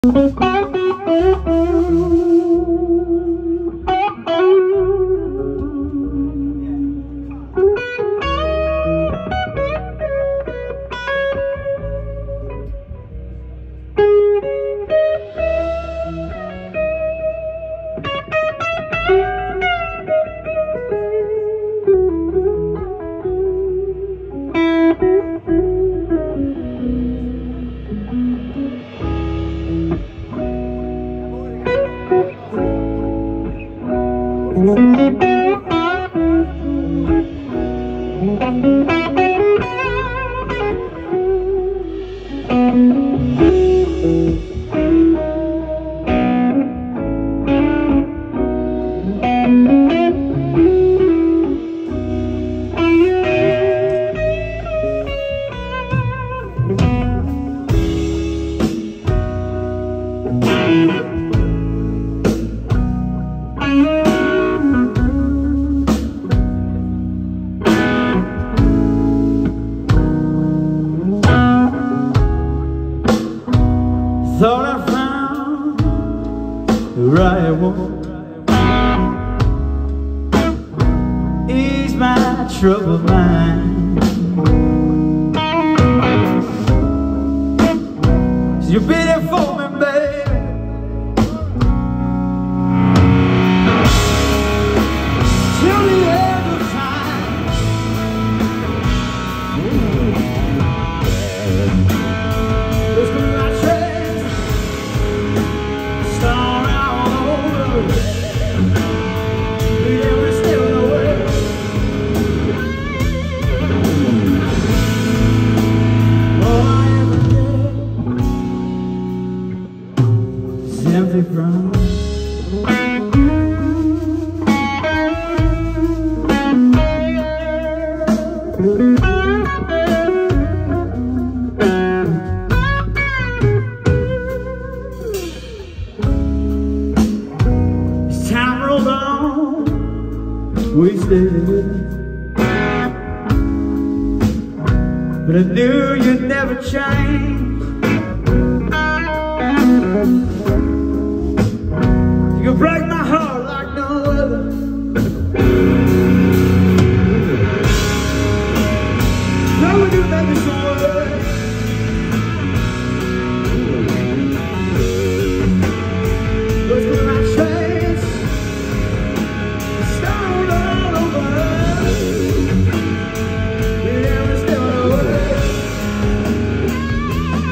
Thought I found the right one, ease my troubled mind. So you'll be there for me, baby, till the end of time. There's gonna be my chance, start all over. Yeah, we're still in the way. All I ever get is empty promise. As time rolled on, we stayed, but I knew you'd never change. You could break my heart like no other. How would you make me so worried? What's gonna my chance? Start all over. Yeah, we're still in the way.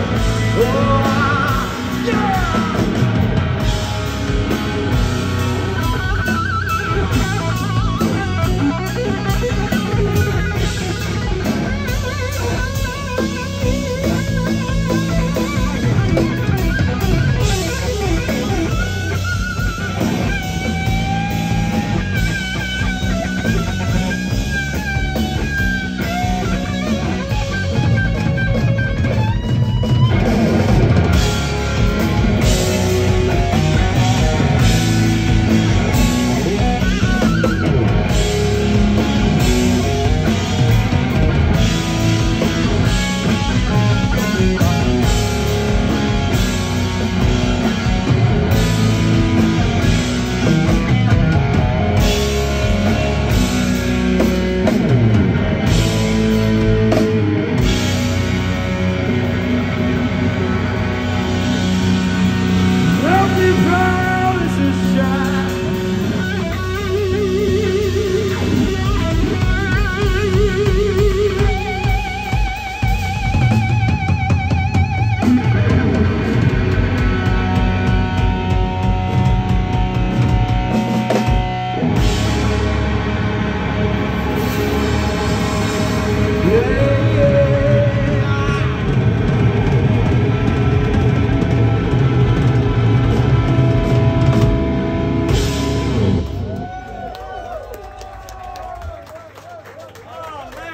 Oh,